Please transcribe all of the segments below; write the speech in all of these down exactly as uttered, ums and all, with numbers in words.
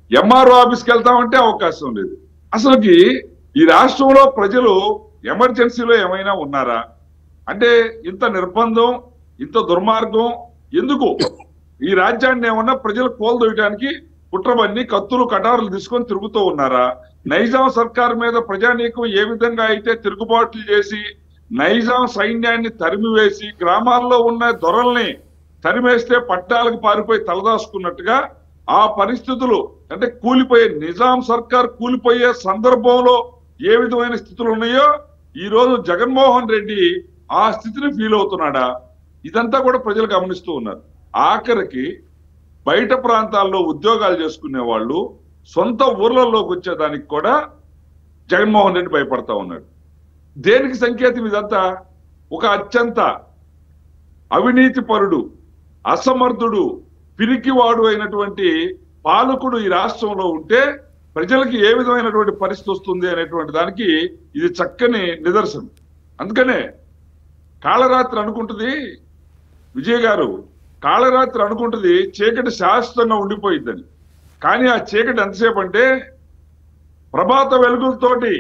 MRO ఆఫీస్కి వెళ్తామంటే అవకాశం లేదు. అసలుకి ఈ రాష్ట్రంలో ప్రజలు ఎమర్జెన్సీలో ఏమైనా ఉన్నారా? అంటే ఇంత నిర్బంధం, ఇంత దుర్మార్గం ఎందుకు? ఈ రాజ్యాన్ని ఏమన్నా ప్రజలు కోల్దోయడానికి కుట్రబన్ని కత్తులు కటారులు తీసుకొని తిరుగుతూ ఉన్నారా? నైజాం సర్కార్ మీద ప్రజానీకం ఏ విధంగా అయితే తిరుగుబాట్లు చేసి నైజాం సైన్యాన్ని తరిమివేసి గ్రామాల్లో ఉన్న దొరల్ని తరిమేస్తే పట్టాలకు పారిపోయి తలదాచుకున్నట్టుగా ఆ పరిస్థితులు అంటే కూలిపోయే నిజాం సర్కార్ కూలిపోయే సందర్భంలో ఏ విధమైన స్థితులు ఉన్నాయో ఈ రోజు జగన్మోహన్ రెడ్డి ఆ స్థితిని ఫీల్ అవుతున్నాడా? ఇదంతా కూడా ప్రజలు గమనిస్తూ ఉన్నారు. ఆఖరికి బయట ప్రాంతాల్లో ఉద్యోగాలు చేసుకునే వాళ్ళు సొంత ఊర్లలోకి వచ్చేదానికి కూడా జగన్మోహన్ రెడ్డి భయపడతా ఉన్నాడు. దేనికి సంకేతం ఇదంతా? ఒక అత్యంత అవినీతి పరుడు, అసమర్థుడు, పిరికివాడు అయినటువంటి పాలకుడు ఈ రాష్ట్రంలో ఉంటే ప్రజలకి ఏ విధమైనటువంటి పరిస్థితి వస్తుంది అనేటువంటి దానికి ఇది చక్కని నిదర్శనం. అందుకనే కాళరాత్రి అనుకుంటుంది విజయ్ గారు, కాళరాత్రి అనుకుంటుంది చీకటి శాశ్వతంగా ఉండిపోయిద్దని. కానీ ఆ చీకటి ఎంతసేపు అంటే ప్రభాత వెలుగులతోటి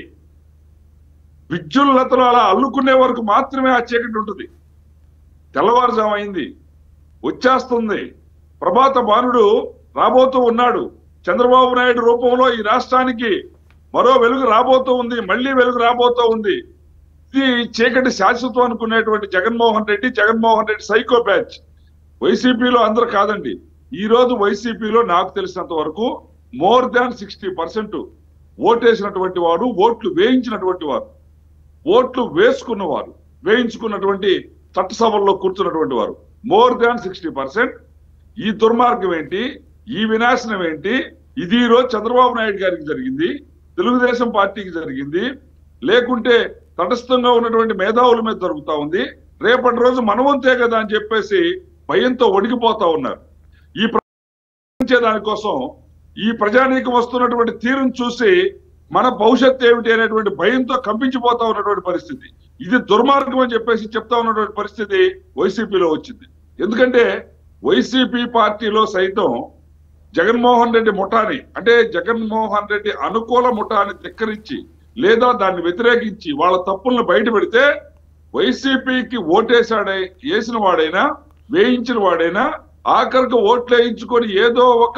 విద్యుల్లతలు అలా అల్లుకునే వరకు మాత్రమే ఆ చీకటి ఉంటుంది. తెల్లవారుజాము అయింది, వచ్చేస్తుంది, ప్రభాత భానుడు రాబోతూ ఉన్నాడు. చంద్రబాబు నాయుడు రూపంలో ఈ రాష్ట్రానికి మరో వెలుగు రాబోతూ ఉంది, మళ్ళీ వెలుగు రాబోతూ ఉంది. ఇది చీకటి శాశ్వతం అనుకునేటువంటి జగన్మోహన్ రెడ్డి, జగన్మోహన్ రెడ్డి సైకో బ్యాచ్. వైసీపీలో అందరూ కాదండి, ఈ రోజు వైసీపీలో నాకు తెలిసినంత వరకు మోర్ దాన్ సిక్స్టీ పర్సెంట్ ఓటేసినటువంటి వారు, ఓట్లు వేయించినటువంటి వారు, ఓట్లు వేసుకున్నవారు, వేయించుకున్నటువంటి చట్టసభల్లో కూర్చున్నటువంటి వారు మోర్ దాన్ సిక్స్టీ పర్సెంట్ ఈ దుర్మార్గం ఏంటి, ఈ వినాశనం ఏంటి, ఇది ఈ రోజు చంద్రబాబు నాయుడు గారికి జరిగింది, తెలుగుదేశం పార్టీకి జరిగింది, లేకుంటే తటస్థంగా ఉన్నటువంటి మేధావుల మీద జరుగుతూ ఉంది, రేపటి రోజు మనవంతే కదా అని చెప్పేసి భయంతో వణికిపోతా ఉన్నారు. ఈ దానికోసం ఈ ప్రజానీకం వస్తున్నటువంటి తీరును చూసి మన భవిష్యత్తు ఏమిటి అనేటువంటి భయంతో కంపించిపోతా ఉన్నటువంటి పరిస్థితి. ఇది దుర్మార్గం అని చెప్పేసి చెప్తా ఉన్నటువంటి పరిస్థితి వైసీపీలో వచ్చింది. ఎందుకంటే వైసీపీ పార్టీలో సైతం జగన్మోహన్ రెడ్డి ముఠాని అంటే జగన్మోహన్ రెడ్డి అనుకూల ముఠాని ధిక్కరించి లేదా దాన్ని వ్యతిరేకించి వాళ్ళ తప్పులను బయట పెడితే వైసీపీకి ఓటేసాడే వేసిన వాడైనా వేయించిన వాడైనా ఆఖరికి ఓట్లు వేయించుకొని ఏదో ఒక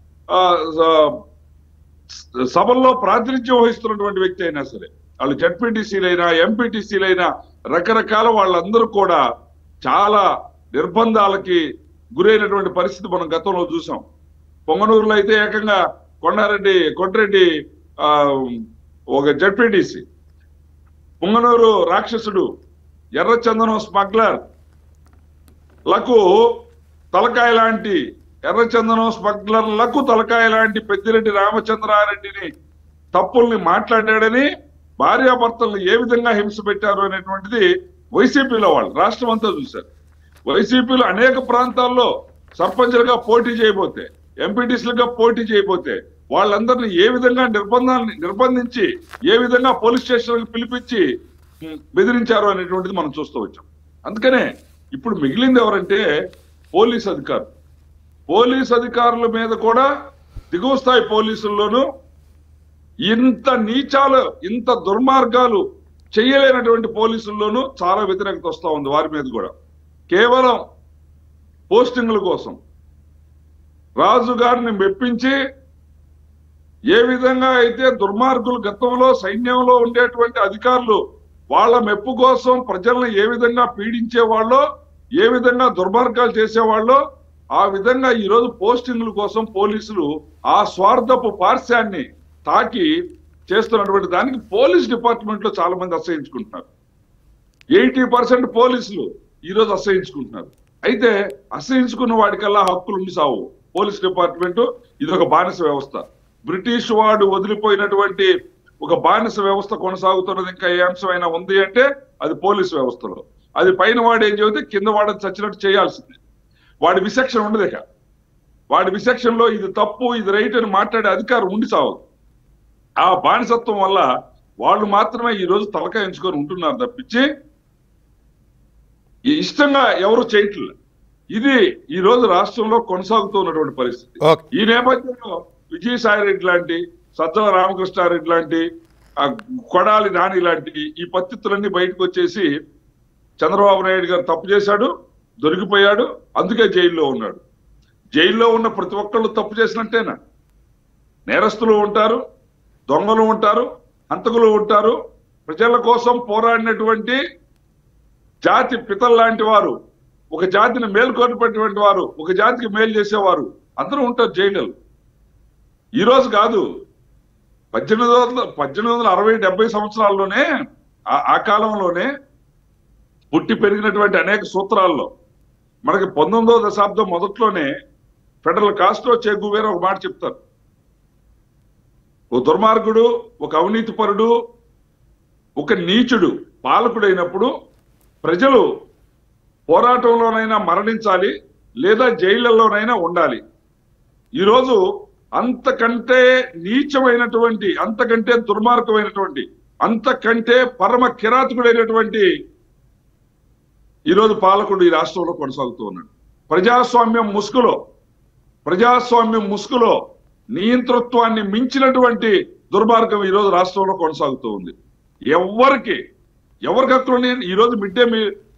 సభల్లో ప్రాతినిధ్యం వహిస్తున్నటువంటి వ్యక్తి అయినా సరే, వాళ్ళు జడ్పీటీసీలైనా ఎంపీటీసీలైనా రకరకాల వాళ్ళందరూ కూడా చాలా నిర్బంధాలకి గురైనటువంటి పరిస్థితి మనం గతంలో చూసాం. పొంగనూరులో అయితే ఏకంగా కొండారెడ్డి కొండ్రెడ్డి ఆ ఒక జడ్పీటీసీ, పొంగనూరు రాక్షసుడు, ఎర్రచందనం స్మగ్లర్ లకు తలకాయ లాంటి ఎర్రచందనం స్మగ్లర్లకు తలకాయ లాంటి పెద్దిరెడ్డి రామచంద్రారెడ్డిని తప్పుల్ని మాట్లాడాడని భార్యాభర్తలను ఏ విధంగా హింస పెట్టారు అనేటువంటిది వైసీపీలో వాళ్ళు రాష్ట్రం అంతా చూశారు. వైసీపీలో అనేక ప్రాంతాల్లో సర్పంచ్లుగా పోటీ చేయబోతే, ఎంపీటీసీలుగా పోటీ చేయబోతే వాళ్ళందరినీ ఏ విధంగా నిర్బంధాన్ని నిర్బంధించి ఏ విధంగా పోలీస్ స్టేషన్లకు పిలిపించి బెదిరించారు అనేటువంటిది మనం చూస్తూ వచ్చాం. అందుకనే ఇప్పుడు మిగిలింది ఎవరంటే పోలీస్ అధికారులు. పోలీస్ అధికారుల మీద కూడా దిగువ స్థాయి పోలీసుల్లోనూ ఇంత నీచాలు ఇంత దుర్మార్గాలు చేయలేనటువంటి పోలీసుల్లోనూ చాలా వ్యతిరేకత వస్తూ ఉంది. వారి మీద కూడా కేవలం పోస్టింగ్ల కోసం రాజు గారిని మెప్పించి ఏ విధంగా అయితే దుర్మార్గులు గతంలో సైన్యంలో ఉండేటువంటి అధికారులు వాళ్ళ మెప్పు కోసం ప్రజలను ఏ విధంగా పీడించేవాళ్ళో, ఏ విధంగా దుర్మార్గాలు చేసేవాళ్ళో ఆ విధంగా ఈరోజు పోస్టింగ్ల కోసం పోలీసులు ఆ స్వార్థపు పార్శ్యాన్ని తాకి చేస్తున్నటువంటి దానికి పోలీస్ డిపార్ట్మెంట్ లో చాలా మంది అసహించుకుంటున్నారు. ఎయిటీ పర్సెంట్ పోలీసులు ఈరోజు అసహించుకుంటున్నారు. అయితే అసహించుకున్న వాడికల్లా హక్కులు ఉండి సావు. పోలీస్ డిపార్ట్మెంట్ ఇది ఒక బానిస వ్యవస్థ. బ్రిటిష్ వాడు వదిలిపోయినటువంటి ఒక బానిస వ్యవస్థ కొనసాగుతున్నది ఇంకా ఏ అంశమైనా ఉంది అంటే అది పోలీసు వ్యవస్థలో. అది పైన వాడు ఏం చెబితే కింద వాడని చచ్చినట్టు చేయాల్సిందే. వాడి విచక్షణ ఉండదేక. వాడి విచక్షణలో ఇది తప్పు ఇది రైట్ అని మాట్లాడే అధికారం ఉండి సావదు. ఆ బానిసత్వం వల్ల వాళ్ళు మాత్రమే ఈ రోజు తలకాయ ఎంచుకొని ఉంటున్నారు తప్పించి ఇష్టంగా ఎవరు చేయట్లేదు. ఇది ఈ రోజు రాష్ట్రంలో కొనసాగుతూ ఉన్నటువంటి పరిస్థితి. ఈ నేపథ్యంలో విజయసాయి రెడ్డి లాంటి, సజ్జల రామకృష్ణారెడ్డి లాంటి, కొడాలి నాని లాంటి ఈ పత్తిత్తులన్నీ బయటకు వచ్చేసి చంద్రబాబు నాయుడు గారు తప్పు చేశాడు, దొరికిపోయాడు, అందుకే జైల్లో ఉన్నాడు. జైల్లో ఉన్న ప్రతి ఒక్కళ్ళు తప్పు చేసినట్టేనా? నేరస్తులు ఉంటారు, దొంగలు ఉంటారు, హంతకులు ఉంటారు, ప్రజల కోసం పోరాడినటువంటి జాతి పితల్ లాంటి వారు, ఒక జాతిని మేలుకొల్పేటువంటి వారు, ఒక జాతికి మేలు చేసేవారు అందరూ ఉంటారు జైలు. ఈ రోజు కాదు, పద్దెనిమిది వందల పద్దెనిమిది వందల అరవై డెబ్బై సంవత్సరాల్లోనే ఆ కాలంలోనే పుట్టి పెరిగినటువంటి అనేక సూత్రాల్లో మనకి పంతొమ్మిదవ దశాబ్దం మొదట్లోనే ఫెడరల్ కాస్ట్రో చే గువేరా ఒక మాట చెప్తారు. ఓ దుర్మార్గుడు, ఒక అవినీతిపరుడు, ఒక నీచుడు పాలకుడైనప్పుడు ప్రజలు పోరాటంలోనైనా మరణించాలి లేదా జైళ్లలోనైనా ఉండాలి. ఈరోజు అంతకంటే నీచమైనటువంటి, అంతకంటే దుర్మార్గమైనటువంటి, అంతకంటే పరమ కిరాతకుడైనటువంటి ఈరోజు పాలకుడు ఈ రాష్ట్రంలో కొనసాగుతూ ఉన్నాడు. ప్రజాస్వామ్యం ముసుగులో ప్రజాస్వామ్యం ముసుగులో నియంతృత్వాన్ని మించినటువంటి దుర్మార్గం ఈరోజు రాష్ట్రంలో కొనసాగుతూ ఉంది. ఎవరికి ఎవరికి హక్కులు? ఈరోజు మిడ్ డే మీల్